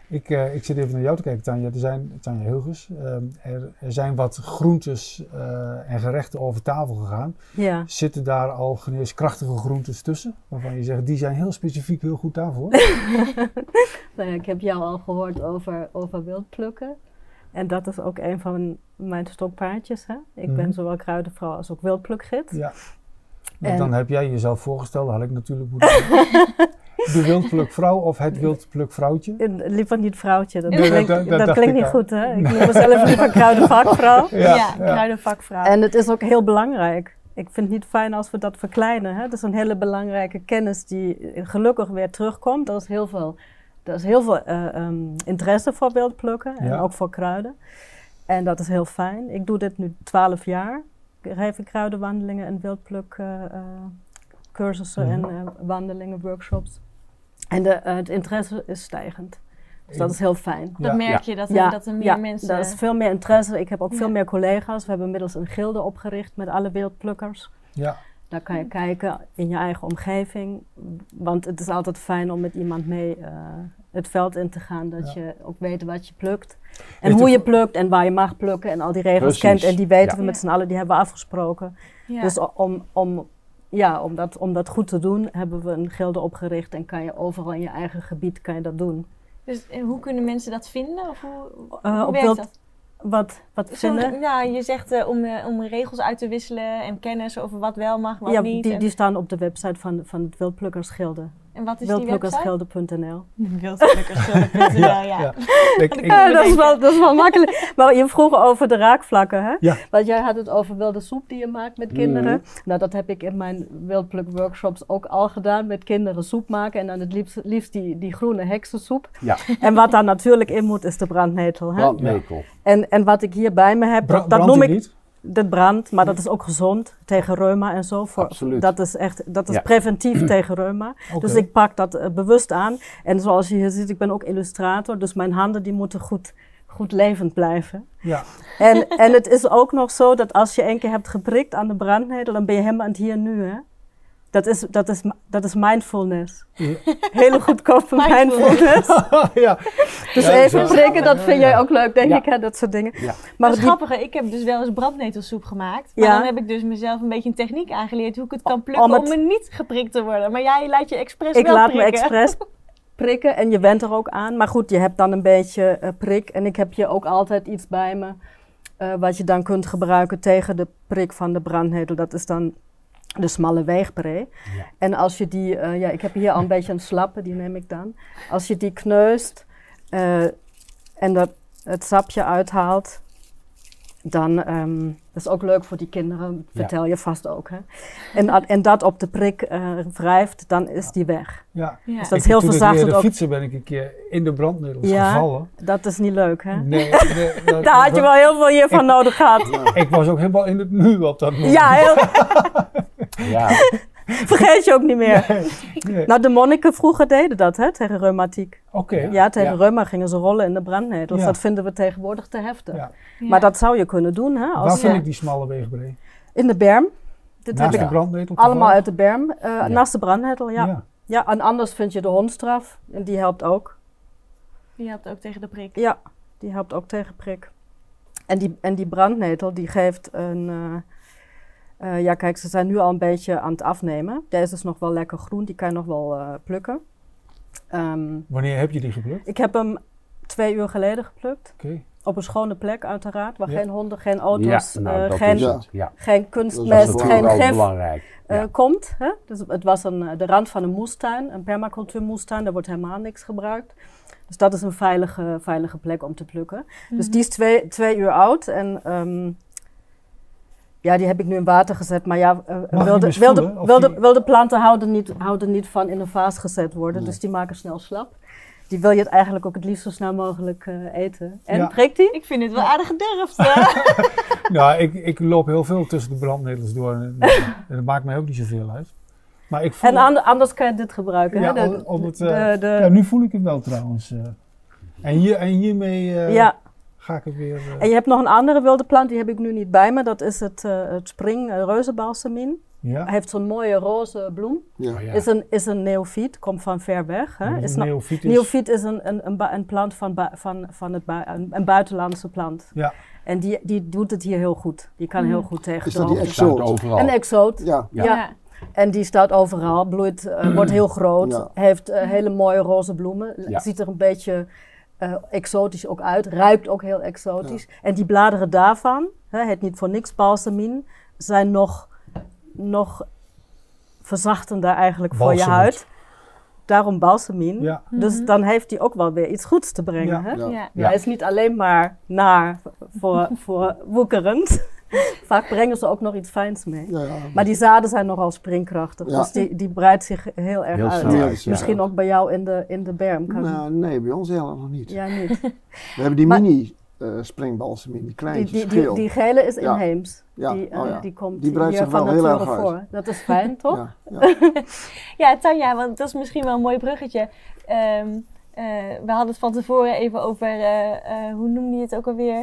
Ik zit even naar jou te kijken, Tanja. Tanja Hilgers. Er zijn wat groentes en gerechten over tafel gegaan. Ja. Zitten daar al geneeskrachtige groentes tussen? Waarvan je zegt, die zijn heel specifiek heel goed daarvoor? Nou ja, ik heb jou al gehoord over wildplukken. En dat is ook een van mijn stokpaardjes. Hè? Ik ben zowel kruidenvrouw als ook wildplukgids. Ja. En dan heb jij jezelf voorgesteld, had ik natuurlijk moeten doen. De wildplukvrouw of het wildplukvrouwtje? Liever niet vrouwtje, dat klinkt niet goed, hè? Ik noem mezelf liever kruidenvakvrouw. Ja, kruidenvakvrouw. En het is ook heel belangrijk. Ik vind het niet fijn als we dat verkleinen. Hè? Dat is een hele belangrijke kennis die gelukkig weer terugkomt. Er is heel veel interesse voor wildplukken en ook voor kruiden. En dat is heel fijn. Ik doe dit nu 12 jaar. Ik geef kruidenwandelingen en wildplukcursussen en wandelingen, workshops. En het interesse is stijgend. Dus dat is heel fijn. Dat merk je, dat er meer mensen... er is veel meer interesse. Ik heb ook veel meer collega's. We hebben inmiddels een gilde opgericht met alle wildplukkers. Ja. Daar kan je kijken in je eigen omgeving. Want het is altijd fijn om met iemand mee het veld in te gaan. Dat je ook weet wat je plukt. En hoe je plukt en waar je mag plukken. En al die regels kent. En die weten we met z'n allen, die hebben we afgesproken. Ja. Dus om dat goed te doen, hebben we een gilde opgericht. En kan je overal in je eigen gebied kan je dat doen. Dus hoe kunnen mensen dat vinden? Of hoe werkt dat? Wat vinden? Ja, je zegt om regels uit te wisselen en kennis over wat wel mag, wat niet. Die staan op de website van het Wildplukkersgilde. En wat is die website? Wildplukkersgilde.nl. Wildplukkersgilde.nl, dat is wel makkelijk. Maar je vroeg over de raakvlakken, hè? Ja. Want jij had het over wilde soep die je maakt met kinderen. Nou, dat heb ik in mijn wildplukworkshops ook al gedaan. Met kinderen soep maken en dan het liefst die groene heksensoep. Ja. En wat daar natuurlijk in moet is de brandnetel. Hè? Brandnetel. En wat ik hier bij me heb, dat noem ik... Niet? Dat brandt, maar dat is ook gezond tegen reuma en zo. Absoluut. Dat is preventief tegen reuma. Okay. Dus ik pak dat bewust aan. En zoals je hier ziet, ik ben ook illustrator, dus mijn handen die moeten goed levend blijven. Ja. En het is ook nog zo dat als je 1 keer hebt geprikt aan de brandnetel, dan ben je helemaal aan het hier en nu, hè? Dat is mindfulness. Ja. Hele goedkope mindfulness. Ja. Dus even prikken, dat vind jij ook leuk, denk ik, hè, dat soort dingen. Ja. Maar het grappige, ik heb dus wel eens brandnetelsoep gemaakt. Maar dan heb ik dus mezelf een beetje een techniek aangeleerd hoe ik het kan plukken om me niet geprikt te worden. Maar jij laat je expres wel prikken. Ik laat me expres prikken en je went er ook aan. Maar goed, je hebt dan een beetje prik. En ik heb hier ook altijd iets bij me wat je dan kunt gebruiken tegen de prik van de brandnetel. Dat is dan de smalle weegbree. Ja. En als je die, ik heb hier al een beetje een slappe, die neem ik dan. Als je die kneust en het sapje uithaalt, dan dat is ook leuk voor die kinderen, vertel je vast ook. Hè? En dat op de prik wrijft, dan is die weg. Ja. Ja. Dus dat is heel verzachtend. Toen ik fietsen ben ik een keer in de brandnetels gevallen. Dat is niet leuk, hè? Nee. Daar had je wel heel veel hiervan nodig gehad. Ik was ook helemaal in het nu op dat moment. Ja, Ja. Vergeet je ook niet meer. Nee. Nou, de monniken vroeger deden dat, hè, tegen reumatiek. Oké. Ja, tegen reuma gingen ze rollen in de brandnetels. Dat vinden we tegenwoordig te heftig. Ja. Maar dat zou je kunnen doen, hè. Waar vind ik die smalle weegbree? In de berm. Naast de brandnetel? Allemaal uit de berm. Naast de brandnetel, ja. En anders vind je de hondstraf. En die helpt ook. Die helpt ook tegen de prik? Ja, die helpt ook tegen prik. En die brandnetel, die geeft een... kijk, ze zijn nu al een beetje aan het afnemen. Deze is nog wel lekker groen, die kan je nog wel plukken. Wanneer heb je die geplukt? Ik heb hem 2 uur geleden geplukt. Okay. Op een schone plek uiteraard, waar geen honden, geen auto's, geen kunstmest, geen gif komt. Hè? Dus het was de rand van een moestuin, een permacultuurmoestuin, daar wordt helemaal niks gebruikt. Dus dat is een veilige plek om te plukken. Dus die is 2 uur oud en... die heb ik nu in water gezet, maar wilde planten houden niet van in een vaas gezet worden, dus die maken snel slap. Die wil je het eigenlijk ook het liefst zo snel mogelijk eten. En prikt die? Ik vind het wel aardig gedurfd. Ja, ik loop heel veel tussen de brandnetels door en dat maakt mij ook niet zoveel uit. Maar ik voel anders kan je dit gebruiken. Ja, hè? Nu voel ik het wel trouwens. En hiermee... Ga ik het weer, En je hebt nog een andere wilde plant, die heb ik nu niet bij me. Dat is het springreuzenbalsemien. Ja. Hij heeft zo'n mooie roze bloem. Ja. Oh, ja. Is een neofiet, komt van ver weg. Hè? Neofiet is een plant een buitenlandse plant. Ja. En die doet het hier heel goed. Die kan heel goed tegen Is de dat die hoogte. exoot? Overal. Een exoot. Ja. Ja. En die staat overal, bloeit, wordt heel groot, Ja. heeft hele mooie roze bloemen. Ja. Ziet er een beetje exotisch ook uit, ruikt ook heel exotisch. Ja. En die bladeren daarvan, heet niet voor niks balsamine, zijn nog verzachtender eigenlijk voor je huid. Daarom balsamine. Ja. Dus dan heeft hij ook wel weer iets goeds te brengen. Ja. Hè? Ja. Hij is niet alleen maar naar voor woekerend. Vaak brengen ze ook nog iets fijns mee. Ja. Maar die zaden zijn nogal springkrachtig. Ja. Dus die breidt zich heel erg uit. Misschien ook bij jou in de berm. Nou, nee, bij ons helemaal nog niet. Ja, niet. We hebben die mini springbalsem, die kleintjes, geel. Die gele is inheems. Ja. Die komt die breidt hier zich van wel heel erg nature voor. Dat is fijn, toch? Ja, Tanja, want dat is misschien wel een mooi bruggetje. We hadden het van tevoren even over, hoe noemde je het ook alweer?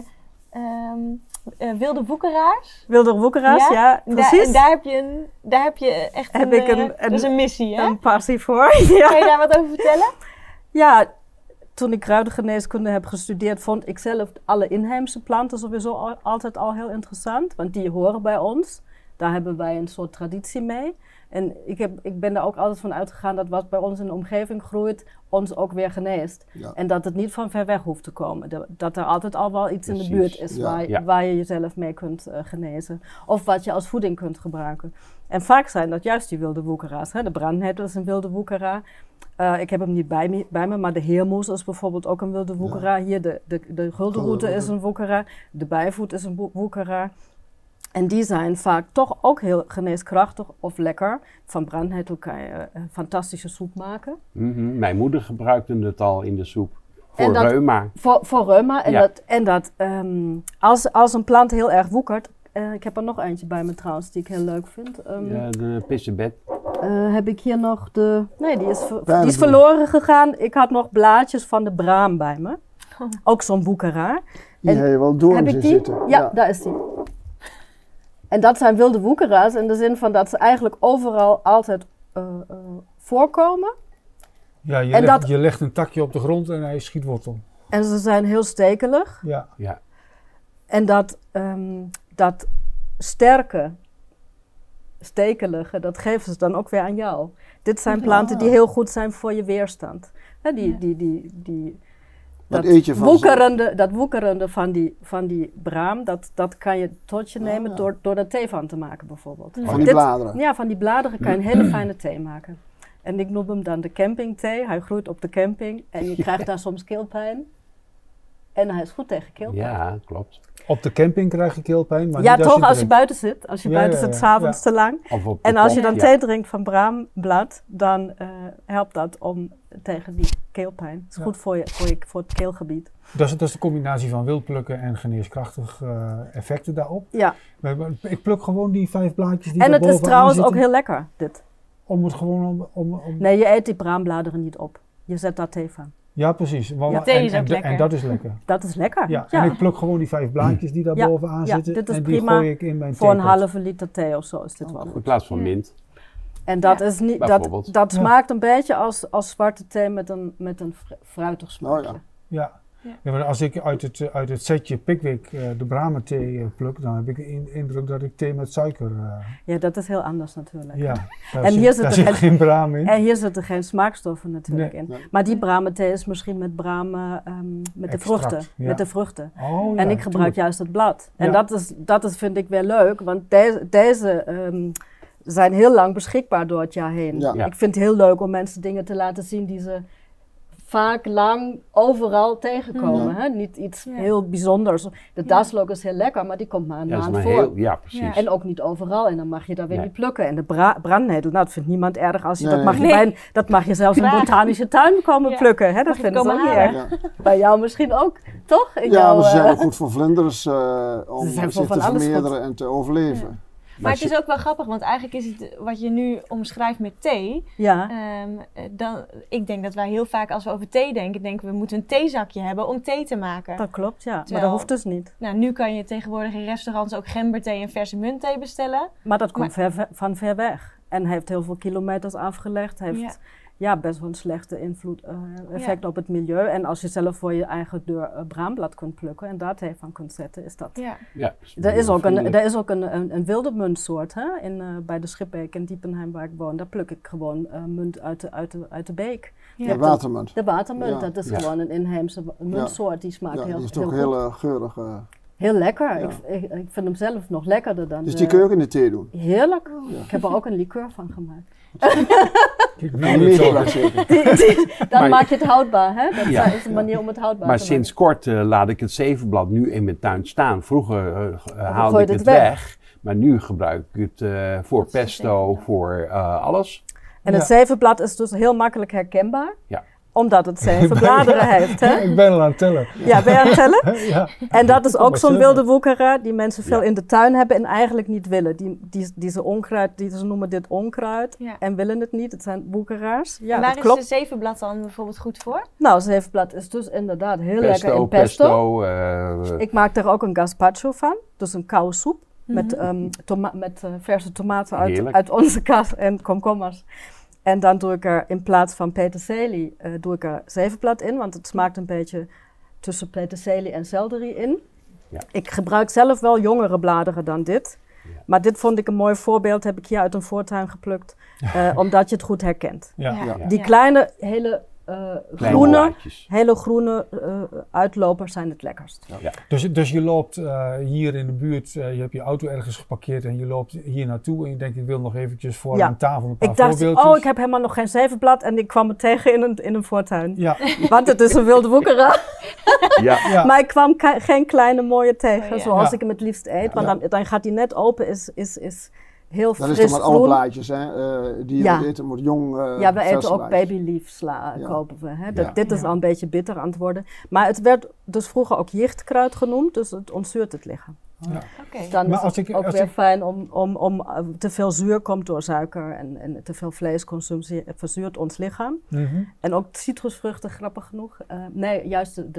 Wilde woekeraars. Wilde woekeraars, ja, precies. En daar heb je echt een missie, hè? Een passie voor. Ja. Kan je daar wat over vertellen? Ja, toen ik kruidengeneeskunde heb gestudeerd, vond ik zelf alle inheemse planten sowieso altijd al heel interessant. Want die horen bij ons. Daar hebben wij een soort traditie mee. En ik ben daar ook altijd van uitgegaan dat wat bij ons in de omgeving groeit, ons ook weer geneest. Ja. En dat het niet van ver weg hoeft te komen. Dat er altijd al wel iets in de buurt is waar je jezelf mee kunt genezen. Of wat je als voeding kunt gebruiken. En vaak zijn dat juist die wilde woekeraars. Hè? De brandnetel is een wilde woekeraar. Ik heb hem niet bij me, maar de heermoes is bijvoorbeeld ook een wilde woekeraar. Hier de guldenroete is een woekeraar. De bijvoet is een woekeraar. En die zijn vaak toch ook heel geneeskrachtig of lekker. Van brandnetel kan je een fantastische soep maken. Mm-hmm. Mijn moeder gebruikte het al in de soep. Voor reuma. Voor reuma. Als een plant heel erg woekert. Ik heb er nog eentje bij me trouwens die ik heel leuk vind. De pissebed. Heb ik hier nog Nee, die is verloren gegaan. Ik had nog blaadjes van de braam bij me. Ook zo'n woekeraar. Hier heb je wel doorns in zitten. Ja, daar is die. En dat zijn wilde woekeraars in de zin van dat ze eigenlijk overal altijd voorkomen. Ja, je legt een takje op de grond en hij schiet wortel. En ze zijn heel stekelig. Ja. En dat sterke, stekelige, dat geven ze dan ook weer aan jou. Dit zijn planten die heel goed zijn voor je weerstand. Dat woekerende van die braam, dat kan je tot je nemen door er thee van te maken bijvoorbeeld. Van die bladeren? Ja, van die bladeren kan je een hele fijne thee maken. En ik noem hem dan de campingthee. Hij groeit op de camping en je krijgt daar soms keelpijn. En hij is goed tegen keelpijn. Ja, klopt. Op de camping krijg je keelpijn? Maar ja, toch als je buiten zit. Als je buiten zit, 's avonds te lang. En als je dan thee drinkt van braamblad, dan helpt dat om tegen die keelpijn. Het is goed voor het keelgebied. Dat is de combinatie van wildplukken en geneeskrachtig effecten daarop. Ja. Ik pluk gewoon die 5 blaadjes die en het is trouwens ook heel lekker, dit. Om het gewoon om... Nee, je eet die braambladeren niet op. Je zet daar thee van. Ja, precies. Thee is ook lekker. En dat is lekker. Dat is lekker. Ja. En ik pluk gewoon die 5 blaadjes die daar bovenaan zitten. Dit is en die prima gooi ik in mijn voor theepot. een halve liter thee of zo is dit wel. In plaats van mint. En dat is niet, dat smaakt een beetje als zwarte thee met een fruitig smaakje. Ja, maar als ik uit het setje Pickwick de Brahma-thee pluk, dan heb ik de indruk dat ik thee met suiker... Ja, dat is heel anders natuurlijk. Ja, daar zit geen braam in. En hier zitten geen smaakstoffen natuurlijk in. Nee. Maar die Brahma-thee is misschien met bramen, met de vruchten. Oh, en ik gebruik juist het blad. En dat is vind ik weer leuk, want deze zijn heel lang beschikbaar door het jaar heen. Ja. Ik vind het heel leuk om mensen dingen te laten zien die ze vaak lang overal tegenkomen. Hè? Niet iets heel bijzonders. De daslook is heel lekker, maar die komt maar een maand voor. Precies. En ook niet overal. En dan mag je daar weer niet plukken. En de brandnetel, dat vindt niemand erg. Als je, dat mag je zelfs in een botanische tuin komen plukken. Hè? Dat vinden ze ook niet erg. Ja. Bij jou misschien ook, toch? We zijn ook goed voor vlinders om zich te vermeerderen en te overleven. Maar het is ook wel grappig, want eigenlijk is het wat je nu omschrijft met thee. Ja, Ik denk dat wij heel vaak als we over thee denken we moeten een theezakje hebben om thee te maken. dat klopt, ja. Maar Terwijl- dat hoeft dus niet. Nou, nu kan je tegenwoordig in restaurants ook gemberthee en verse muntthee bestellen. Maar dat komt van ver weg. En hij heeft heel veel kilometers afgelegd. Hij heeft best wel een slechte effect op het milieu. En als je zelf voor je eigen deur braamblad kunt plukken en daar thee van kunt zetten, is dat... Ja. Ja, Er is ook een wilde muntsoort hè? Bij de Schipbeek in Diepenheim waar ik woon. Daar pluk ik gewoon munt uit de beek. Ja. De watermunt. De watermunt, Ja. dat is Ja. gewoon een inheemse muntsoort. Die smaakt Ja, heel, die is heel toch goed. heel geurig. Heel lekker. Ja. Ik vind hem zelf nog lekkerder dan... Dus die kun je ook in de thee doen. Heerlijk. Ik heb er ook een liqueur van gemaakt. Kijk, En nou, meer dat glas zeker. Dan Maar- maak je het houdbaar, hè? Dat Ja. is een manier om het houdbaar Maar te maken. sinds kort laat ik het zevenblad nu in mijn tuin staan. Vroeger haalde gooi ik je het het weg. weg. Maar nu gebruik ik het voor Dat is pesto, zevenblad. voor alles. En het zevenblad is dus heel makkelijk herkenbaar. Ja. Omdat het 7 bladeren heeft, hè? Ik ben al aan het tellen. Ja, ben je aan het tellen? Ja. En dat is ook maar zo'n zeven. wilde woekeraar die mensen veel Ja. in de tuin hebben en eigenlijk niet willen. Diese onkruid, ze noemen dit onkruid Ja. en willen het niet. Het zijn woekeraars. Ja, En waar dat is klopt. de zevenblad dan bijvoorbeeld goed voor? Nou, zevenblad is dus inderdaad heel lekker Pesto, in pesto. pesto. Ik maak er ook een gazpacho van, dus een koude soep. Mhm. Met verse tomaten Heerlijk. uit onze kas en komkommers. En dan doe ik er in plaats van peterselie doe ik er zevenblad in, want het smaakt een beetje tussen peterselie en selderie in. Ja. Ik gebruik zelf wel jongere bladeren dan dit. Ja. Maar dit vond ik een mooi voorbeeld, heb ik hier uit een voortuin geplukt, omdat je het goed herkent. Ja. Ja. Die kleine, hele Kleine groene, blaadjes. uitlopers zijn het lekkerst. Dus je loopt hier in de buurt, je hebt je auto ergens geparkeerd en je loopt hier naartoe en je denkt ik wil nog eventjes voor Ja. aan tafel een paar Ik dacht, voorbeeldjes. ik heb helemaal nog geen zevenblad en ik kwam het tegen in een voortuin. Ja, Want het is een wilde woekeraar. Ja. ja. Maar ik kwam geen kleine mooie tegen, Oh, ja. zoals Ja. ik hem het liefst eet. Ja. Want dan gaat hij net open, is heel Dat is fris toch met alle groen. blaadjes, hè? Die je Ja. moet eten, moet jong. Ja, we eten verse ook blaadjes. babyleaf sla Ja. kopen we. Hè. Ja. Dit is Ja. al een beetje bitter aan het worden. Maar het werd dus vroeger ook jichtkruid genoemd, dus het ontzuurt het lichaam. Oké. Dan Maar is als het ik- ook als weer ik- fijn om te veel zuur komt door suiker en te veel vleesconsumptie verzuurt ons lichaam. Mhm. En ook citrusvruchten, grappig genoeg. Nee,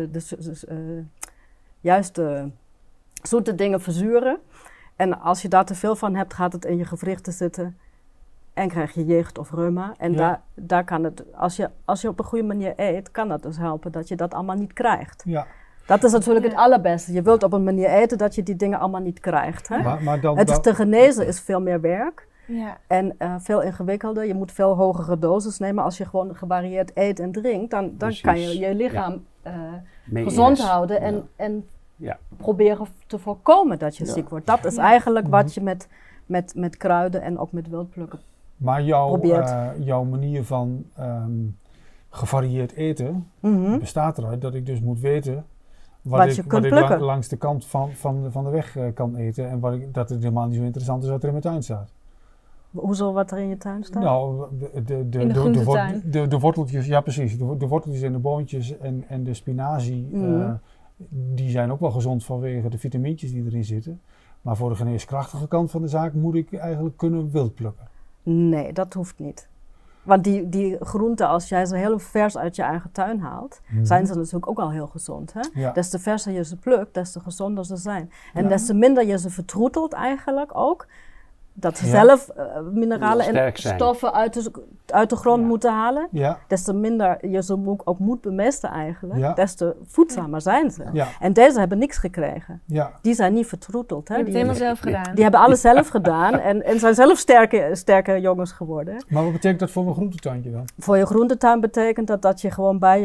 juist de zoete dingen verzuren. En als je daar te veel van hebt, gaat het in je gewrichten zitten. En krijg je jicht of reuma. En Ja. daar kan het, als je op een goede manier eet, kan dat dus helpen dat je dat allemaal niet krijgt. Ja. Dat is natuurlijk Ja. het allerbeste. Je wilt op een manier eten dat je die dingen allemaal niet krijgt. Hè? Maar dan, Het is te genezen is veel meer werk. Ja. En veel ingewikkelder. Je moet veel hogere doses nemen. Als je gewoon gevarieerd eet en drinkt, dan Precies. kan je je lichaam Mee gezond is. houden Ja. en Ja. proberen te voorkomen dat je Ja. ziek wordt. Dat is Ja. eigenlijk wat je met kruiden en ook met wildplukken. Maar Probeert. jouw manier van gevarieerd eten Mhm. bestaat eruit dat ik dus moet weten Wat je kunt ik plukken. langs de kant van de weg kan eten en dat het helemaal niet zo interessant is wat er in mijn tuin staat. Hoezo wat er in je tuin staat? Nou, In de groentetuin. de worteltjes, ja precies, de worteltjes en de boontjes en de spinazie, Mhm. die zijn ook wel gezond vanwege de vitamintjes die erin zitten. Maar voor de geneeskrachtige kant van de zaak moet ik eigenlijk kunnen wild plukken. Nee, dat hoeft niet. Want die groenten, als jij ze heel vers uit je eigen tuin haalt, zijn ze natuurlijk ook al heel gezond. Hè? Ja. Des te verser je ze plukt, des te gezonder ze zijn. En Ja. des te minder je ze vertroetelt eigenlijk ook, dat ze Ja. zelf mineralen en Sterk zijn. stoffen uit de grond Ja. moeten halen. Ja, Des te minder je ze ook moet bemesten eigenlijk, Ja. des te voedzamer zijn ze. ja, En deze hebben niks gekregen. ja. Die zijn niet vertroeteld. Je Hè? hebt het helemaal zelf gedaan. Die hebben alles zelf gedaan en zijn zelf sterke jongens geworden. Maar wat betekent dat voor mijn groentetuintje dan? Voor je groentetuin betekent dat je gewoon bij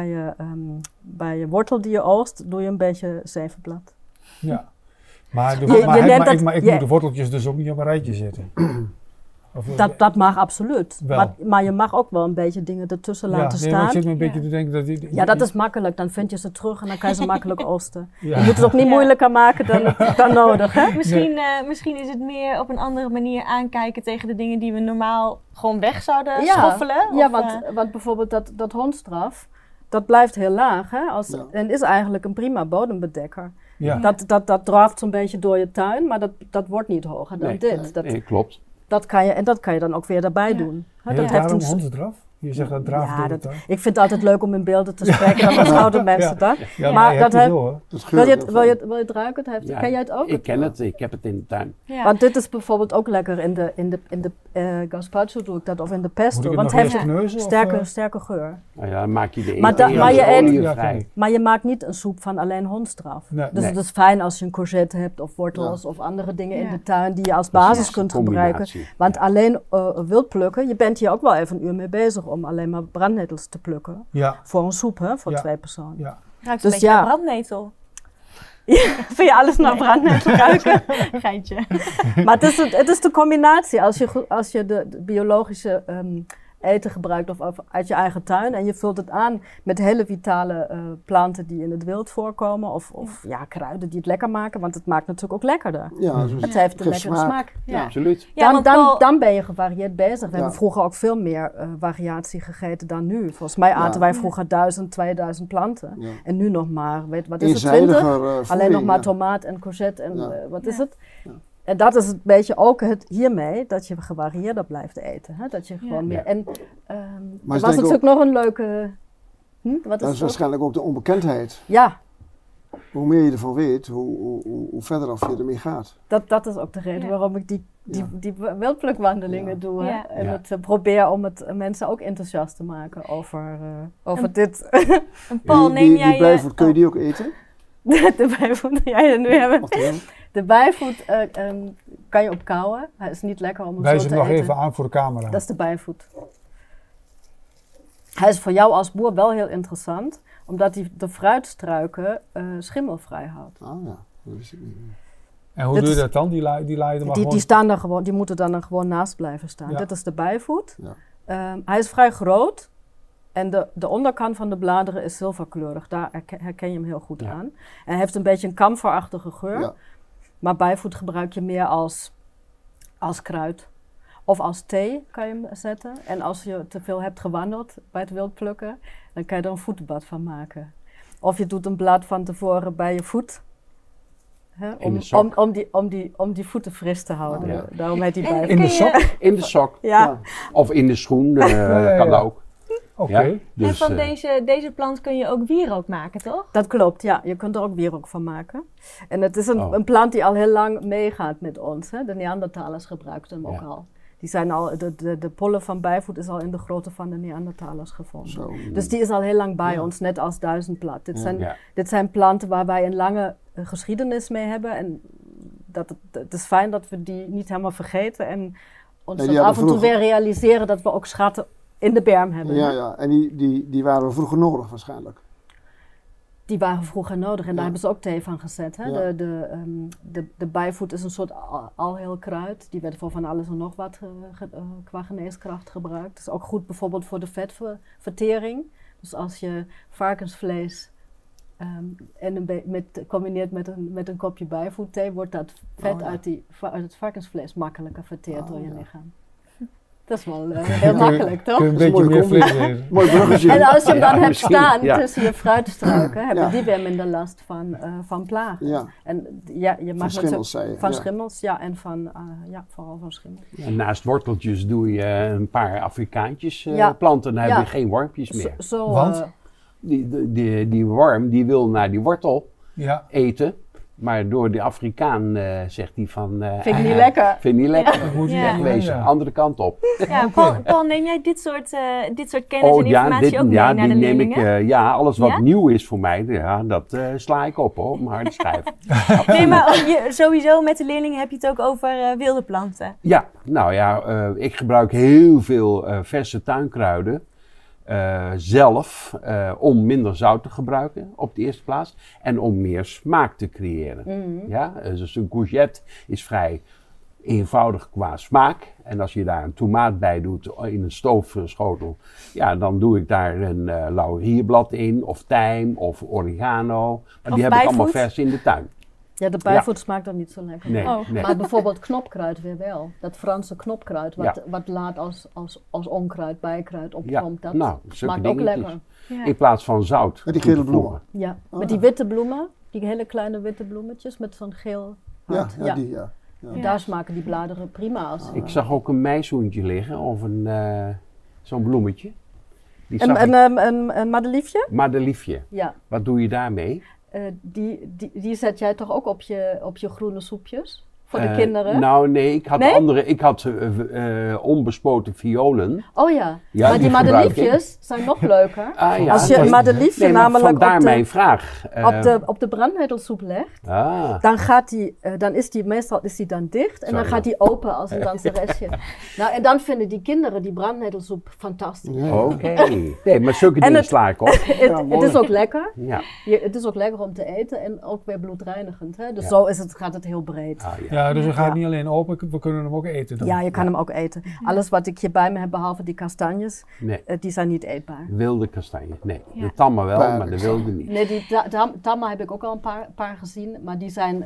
je wortel die je oogst, doe je een beetje zevenblad. Ja. Maar, Je neemt dat- ik je- moet de worteltjes dus ook niet op een rijtje zetten. Of, Dat mag absoluut. Wel. Maar je mag ook wel een beetje dingen ertussen ja, laten nee, maar ik staan. zit me een beetje Ja. te denken dat... Ja, dat is makkelijk. Dan vind je ze terug en dan kan je ze makkelijk oosten. Ja. Je moet het ook niet Ja. moeilijker maken dan nodig, hè? Misschien is het meer op een andere manier aankijken tegen de dingen die we normaal gewoon weg zouden Ja. schoffelen. Ja, of, want bijvoorbeeld dat hondstraf, dat blijft heel laag, hè? Ja. En is eigenlijk een prima bodembedekker. Ja. Dat draaft zo'n beetje door je tuin, maar dat wordt niet hoger dan Nee. dit. Nee, klopt. Dat kan je dan ook weer daarbij doen. Heel Dat daarom een hondendraf? Je zegt dat draaf door de tuin. ik vind het altijd leuk om in beelden te spreken, dan onthouden mensen dat. Ja, Maar nee, dat heb je heeft- wel, hoor. Dat Wil geurt je het ruiken? Ja, Ken jij het ook? Ik ken het, ik heb het in de tuin. Ja. Want dit is bijvoorbeeld ook lekker in de gazpacho doe ik dat, of in de Moet pesto. ik het Want nog het eerst heeft kneuzen? een sterke geur. Nou ja, dan maak je de Maar da- maar je olie eet- vrij. Maar je maakt niet een soep van alleen hondsdraf. Nee. Dus Nee. het is fijn als je een courgette hebt of wortels of andere dingen in Ja. de tuin die je als basis Precies, kunt combinatie. gebruiken. Want alleen wild plukken, je bent hier ook wel even een uur mee bezig om alleen maar brandnetels te plukken. Ja, Voor een soep, hè, voor Ja. 2 personen. ja. Ruikt Dus een beetje ja. naar brandnetel. Vind je alles naar brandnetel ruiken? Geintje. Maar het is de combinatie. Als je de biologische eten gebruikt of uit je eigen tuin en je vult het aan met hele vitale planten die in het wild voorkomen of kruiden die het lekker maken, want het maakt natuurlijk ook lekkerder. Ja, Het heeft een geeft lekkere smaak. Ja. Absoluut. Ja, want Paul- Dan ben je gevarieerd bezig. We Ja. hebben vroeger ook veel meer variatie gegeten dan nu. Volgens mij aten wij vroeger 1000, 2000 planten. Ja. En nu nog maar, wat is het, 20? Eenzijdiger Alleen nog maar ja. tomaat en courgette en Ja. wat is Ja. het? En dat is een beetje ook het hiermee, dat je gevarieerder blijft eten. Hè? Dat je gewoon meer... En er was denk natuurlijk nog een leuke... Wat is Dat is het ook? waarschijnlijk ook de onbekendheid. Ja, Hoe meer je ervan weet, hoe verder af je ermee gaat. dat is ook de reden Ja. waarom ik die wildplukwandelingen Ja. doe. Hè? Ja. En Ja. het probeer om het mensen ook enthousiast te maken over En- dit. En Paul, die, neem die, jij... die bijvoet, kun je die ook eten? De bijvoet, jij er nu hebben. Oftewel, De bijvoet kan je opkauwen. Hij is niet lekker om hem Wijs zo hem te nog eten. even aan voor de camera. Dat is de bijvoet. Hij is voor jou als boer wel heel interessant, omdat hij de fruitstruiken schimmelvrij houdt. ah ja, dat wist ik niet. En hoe Dit doe je is- dat dan? Die laaien er maar Die gewoon... staan dan gewoon, die moeten dan gewoon naast blijven staan. Ja. Dit is de bijvoet. Ja. Hij is vrij groot en de onderkant van de bladeren is zilverkleurig. Daar herken je hem heel goed Ja. aan. En hij heeft een beetje een kamferachtige geur. Ja. Maar bijvoet gebruik je meer als kruid. Of als thee kan je hem zetten. En als je te veel hebt gewandeld bij het wildplukken, dan kan je er een voetenbad van maken. Of je doet een blad van tevoren bij je voet. Hè, In de sok. om die voeten fris te houden. Ja. Daarom heet die En bijvoet. In de kun je- sok? In de sok. Ja. Of in de schoen, ja, kan ja. ook. Oké. Ja, En dus, van deze plant kun je ook wierook maken, toch? Dat klopt, ja. Je kunt er ook wierook van maken. En het is Oh. een plant die al heel lang meegaat met ons. Hè. De Neandertalers gebruikten hem ook Ja. al. Die zijn al, de pollen van bijvoet is al in de grootte van de Neandertalers gevonden. Zo. Dus die is al heel lang bij Ja. ons, net als duizendblad. Ja. Dit zijn planten waar wij een lange geschiedenis mee hebben. En het is fijn dat we die niet helemaal vergeten. En ons Nee, dan die af en toe hadden weer realiseren dat we ook schatten in de berm hebben. Ja, ja. En die waren we vroeger nodig waarschijnlijk. Die waren vroeger nodig en daar Ja. hebben ze ook thee van gezet. Hè? Ja. De bijvoet is een soort algeheel kruid. Die werd voor van alles en nog wat qua geneeskracht gebruikt. Het is ook goed bijvoorbeeld voor de vetvertering. Dus als je varkensvlees combineert met een kopje bijvoetthee, wordt dat vet ja. uit het varkensvlees makkelijker verteerd door je ja. lichaam. Dat is wel heel makkelijk, toch? Kun je een Dat is beetje een meer mooie vlees eten. Mooi bruggetje. En als je hem Ja, dan hebt misschien, staan ja. tussen je fruitstruiken, hebben Ja. die weer minder last van plagen. Ja, En ja, je mag van schimmels zei je. van Ja. schimmels, ja, en van, vooral van schimmels. En naast worteltjes doe je een paar Afrikaantjes Ja. planten, dan heb Ja. je geen wormpjes meer. Want? Die worm die wil naar die wortel Ja, eten, maar door de Afrikaan zegt hij van... Vind ik niet lekker. Vind ik niet lekker. dat moet je Ja. Wegwezen, ja. andere kant op. Ja, Oké. Paul, neem jij dit soort kennis en informatie ook mee ja, naar de die neem ik. leerlingen? Alles wat Ja? nieuw is voor mij, ja, dat sla ik op hoor, op mijn harde schijf. Nee, maar sowieso met de leerlingen heb je het ook over wilde planten. Ja, nou ja, ik gebruik heel veel verse tuinkruiden zelf om minder zout te gebruiken op de eerste plaats en om meer smaak te creëren. Mhm. Ja? Dus een courgette is vrij eenvoudig qua smaak. En als je daar een tomaat bij doet in een stoofschotel, ja, dan doe ik daar een laurierblad in, of tijm, of oregano. Maar Of die heb ik allemaal bijvoet? vers in de tuin. Ja, de bijvoet smaakt dan niet zo lekker. Nee, Oh. nee. Maar bijvoorbeeld knopkruid weer wel. Dat Franse knopkruid, wat, Ja. wat laat als onkruid, bijkruid Ja, opkomt. Dat nou, zulke smaakt ook dingetjes. lekker. Ja. In plaats van zout. Met die gele toe te bloemen. voegen. Ja, Oh, met die ja. witte bloemen. Die hele kleine witte bloemetjes met zo'n geel Ja, hart. ja, die, ja. En daar smaken die bladeren prima als. Ik zag ook een meishoentje liggen, of zo'n bloemetje. Die zag ik. Een madeliefje? Madeliefje, Ja. wat doe je daarmee? Die zet jij toch ook op je groene soepjes? Voor de kinderen? Nou nee, ik had Nee? ik had onbespoten violen. Oh ja, Ja, maar die die gebruik madeliefjes zijn nog leuker. Ah ja. Als je een madeliefje Nee, maar namelijk vandaar mijn vraag. op de brandnetelsoep legt, Ah, dan is die meestal dan dicht en dan Sorry. gaat die open als een danseresje. Nou, en dan vinden die kinderen die brandnetelsoep fantastisch. oké. Nee, maar zulke En dingen het- sla ik op. Het is ook lekker. Ja. Het is ook lekker om te eten en ook weer bloedreinigend. Hè? Dus Ja. zo gaat het heel breed. Ah, ja. Ja, dus we gaan Ja. niet alleen open, we kunnen hem ook eten dan. Ja, je kan hem ook eten. Alles wat ik hier bij me heb, behalve die kastanjes, Nee, die zijn niet eetbaar. wilde kastanje. Nee, Ja. de tamme wel, Paarden. maar de wilde niet. Nee, die tamma heb ik ook al een paar gezien, maar die zijn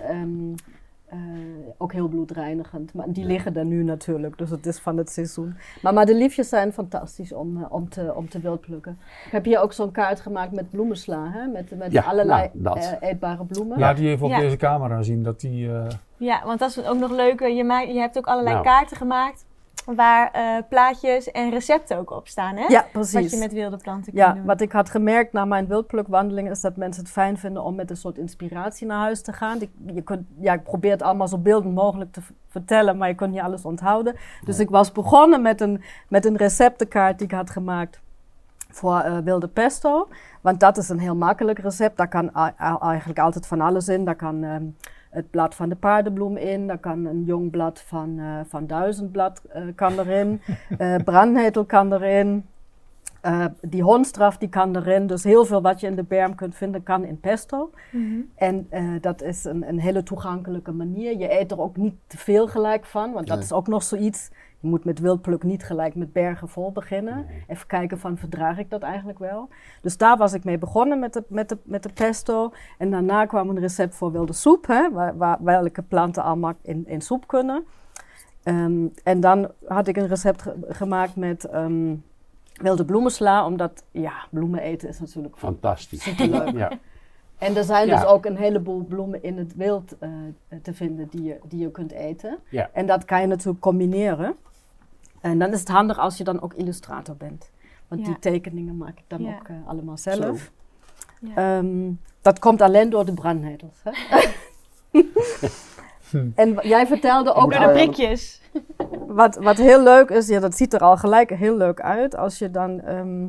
ook heel bloedreinigend. Maar die liggen er nu natuurlijk, dus het is van het seizoen. Maar de liefjes zijn fantastisch om te wildplukken. Ik heb hier ook zo'n kaart gemaakt met bloemensla, hè? Met Ja, allerlei nou, dat. eetbare bloemen. Laat die even op Ja. deze camera zien, dat die... Ja, want dat is ook nog leuker. Je hebt ook allerlei Nou. kaarten gemaakt waar plaatjes en recepten ook op staan, hè? Ja, Wat precies. je met wilde planten kunt Ja, doen. wat ik had gemerkt na mijn wildplukwandeling is dat mensen het fijn vinden om met een soort inspiratie naar huis te gaan. Ik probeer het allemaal zo beeldend mogelijk te vertellen, maar je kunt niet alles onthouden. Dus ik was begonnen met een receptenkaart die ik had gemaakt voor wilde pesto. Want dat is een heel makkelijk recept. Daar kan eigenlijk altijd van alles in. Daar kan het blad van de paardenbloem in. Daar kan een jong blad van duizendblad kan erin. Brandnetel kan erin. Die hondstraf die kan erin. Dus heel veel wat je in de berm kunt vinden kan in pesto. Mhm. En dat is een hele toegankelijke manier. Je eet er ook niet te veel gelijk van. Want dat Nee. is ook nog zoiets. Je moet met wildpluk niet gelijk met bergen vol beginnen. Nee. Even kijken van, verdraag ik dat eigenlijk wel? Dus daar was ik mee begonnen met de pesto. En daarna kwam een recept voor wilde soep. Hè, welke planten allemaal in soep kunnen. En dan had ik een recept gemaakt met wilde bloemensla. Omdat, ja, bloemen eten is natuurlijk Fantastisch. superleuk. Ja. En er zijn Ja. dus ook een heleboel bloemen in het wild te vinden die je kunt eten. Ja. En dat kan je natuurlijk combineren. En dan is het handig als je dan ook illustrator bent. Want Ja. die tekeningen maak ik dan Ja. ook allemaal zelf. Ja. Dat komt alleen door de brandnetels. Hè? En jij vertelde ook Door de prikjes. wat heel leuk is, ja, dat ziet er al gelijk heel leuk uit als je dan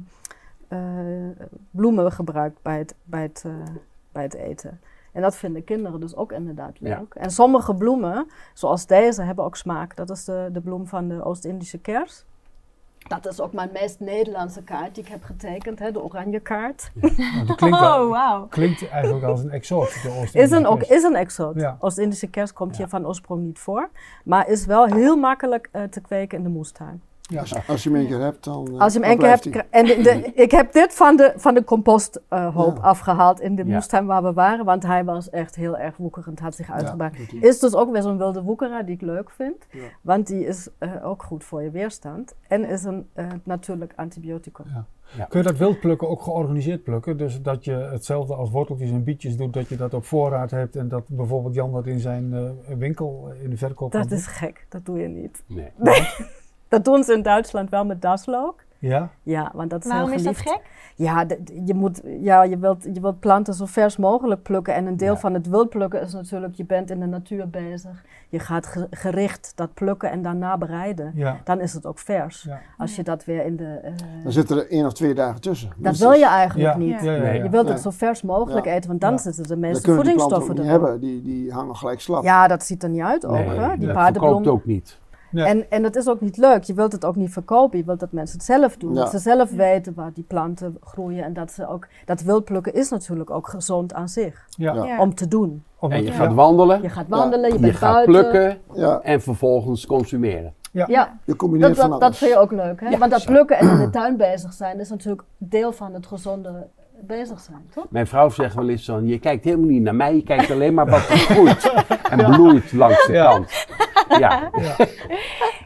bloemen gebruikt bij het eten. En dat vinden kinderen dus ook inderdaad leuk. Ja. En sommige bloemen, zoals deze, hebben ook smaak. Dat is de bloem van de Oost-Indische kers. Dat is ook mijn meest Nederlandse kaart die ik heb getekend, hè, de oranje kaart. Nou, dat klinkt, Oh, wauw. klinkt eigenlijk als een exoot. de Is een exoot. Ja. Oost-Indische kers komt Ja. hier van oorsprong niet voor. Maar is wel heel makkelijk te kweken in de moestuin. Ja. Als je hem één keer hebt, dan Als je hem dan één keer blijft hebt. hij. En ik heb dit van de composthoop Ja. afgehaald in de Ja. moestuin waar we waren. Want hij was echt heel erg woekerend, had zich uitgebreid. doet hij. Is dus ook weer zo'n wilde woekeraar die ik leuk vind. Ja. Want die is ook goed voor je weerstand. En is een natuurlijk antibioticum. Ja. Kun je dat wildplukken ook georganiseerd plukken? Dus dat je hetzelfde als worteltjes en bietjes doet, dat je dat op voorraad hebt en dat bijvoorbeeld Jan dat in zijn winkel in de verkoop kan Dat doen? is gek, dat doe je niet. Nee. Dat doen ze in Duitsland wel met daslook. Ja? Ja, want dat is Waarom heel is dat geliefd. gek? Ja, je wilt planten zo vers mogelijk plukken. En een deel Ja. van het wildplukken is natuurlijk, je bent in de natuur bezig. Je gaat gericht dat plukken en daarna bereiden. Ja. Dan is het ook vers. Ja. Als je dat weer in de... Dan zitten er 1 of 2 dagen tussen. dat minstens. wil je eigenlijk Ja. niet. Ja, ja, Nee. ja. Je wilt Nee. het zo vers mogelijk Ja. eten, want dan Ja. zitten de Dan meeste kunnen die planten ook voedingsstoffen niet erop. hebben, die hangen gelijk slap. Ja, dat ziet er niet uit ook. Nee, Hè? Die dat verkoopt paardenbloem. ook niet. Nee. En dat is ook niet leuk. Je wilt het ook niet verkopen. Je wilt dat mensen het zelf doen. Ja. Dat ze zelf weten waar die planten groeien. En dat ze ook... Dat wildplukken is natuurlijk ook gezond aan zich. Ja. Ja. Ja. Om te doen. En je Ja. gaat wandelen, Je gaat wandelen, je je bent gaat buiten. plukken Ja, en vervolgens consumeren. Ja, je combineert van alles. dat vind je ook leuk. Hè? Ja, Want dat zo. plukken en in de tuin bezig zijn is natuurlijk deel van het gezonde bezig zijn, toch? Mijn vrouw zegt wel eens van, je kijkt helemaal niet naar mij, je kijkt alleen maar wat er groeit en bloeit langs de Ja. kant. Ja. Ja.